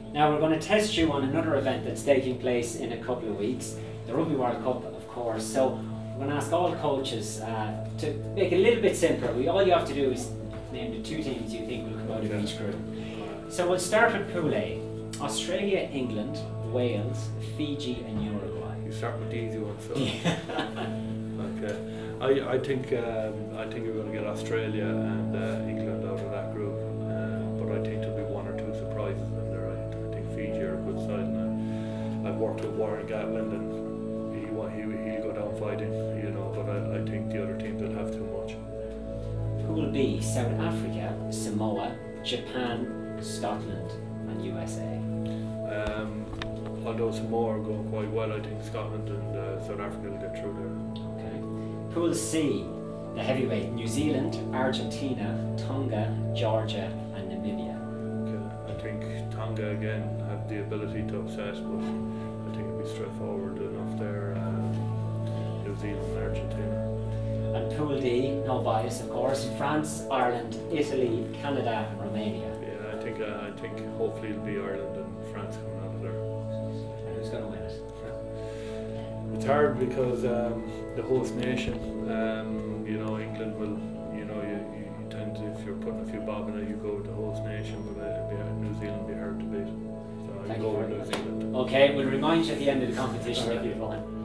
Now we're going to test you on another event that's taking place in a couple of weeks, the Rugby World Cup, of course. So I'm going to ask all coaches to make it a little bit simpler. All you have to do is name the 2 teams you think will come out of each group. So we'll start with Pool A. Australia, England, Wales, Fiji and Uruguay. You start with the easy one, so. Okay. I think you're going to get Australia and England out of that group, but I think there'll be 1 or 2 surprises in there. I think Fiji are a good side, and I've worked with Warren Gatland, and he'll go down fighting, you know. But I think the other teams will have too much. Pool B: South Africa, Samoa, Japan, Scotland, and USA. Although Samoa are going quite well, I think Scotland and South Africa will get through there. Okay. Pool C: the heavyweight: New Zealand, Argentina, Tonga, Georgia, and Namibia. Okay. I think Tonga again have the ability to upset, but I think it'll be straightforward enough there. New Zealand and Argentina. And Pool D, no bias of course: France, Ireland, Italy, Canada, and Romania. Yeah, I think hopefully it'll be Ireland and France coming out of there. And who's going to win it? It's hard because the host nation, you know, England will, you know, you tend to, if you're putting a few bob in it, you go with the host nation, but New Zealand will be hard to beat. So you go with New Zealand. Okay, we'll remind you at the end of the competition if you've won.